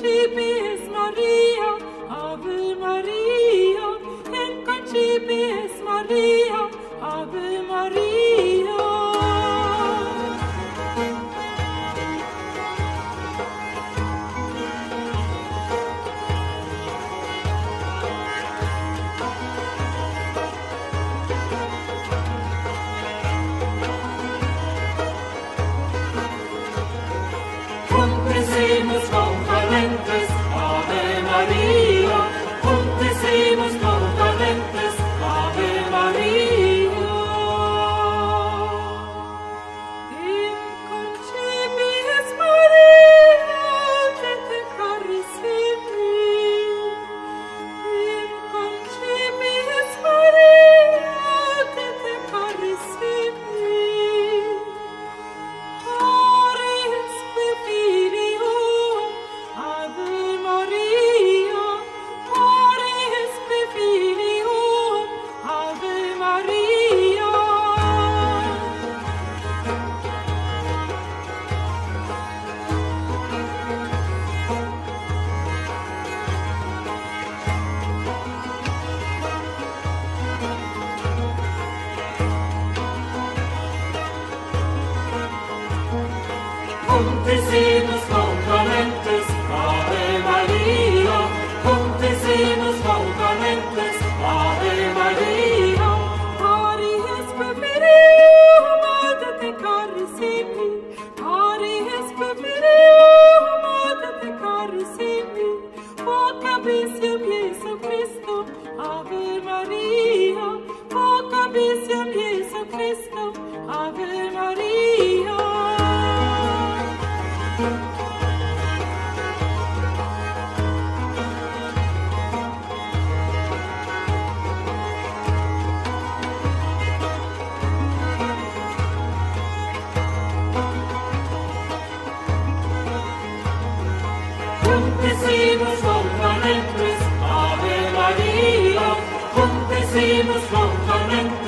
concebes Maria, Ave Maria, en concebes Maria, Ave Maria. Decimos con valentes, Ave María, decimos con valentes, Ave María. In concebis Maria, te carissimi. In concebis Maria, te carissimi. Aris qui Filium, Ave Maria, Aris qui Filium, Ave Maria. Decimos con valentes, Ave María, decimos con valentes, Ave María. Aris qui Filium, te carissimi. Aris qui Filium, te carissimi. Vocabisium Iesu Christo, Ave Maria. Vocabisium Iesu Christo, Ave Maria. Decimos con valentes, Ave María, decimos con valentes.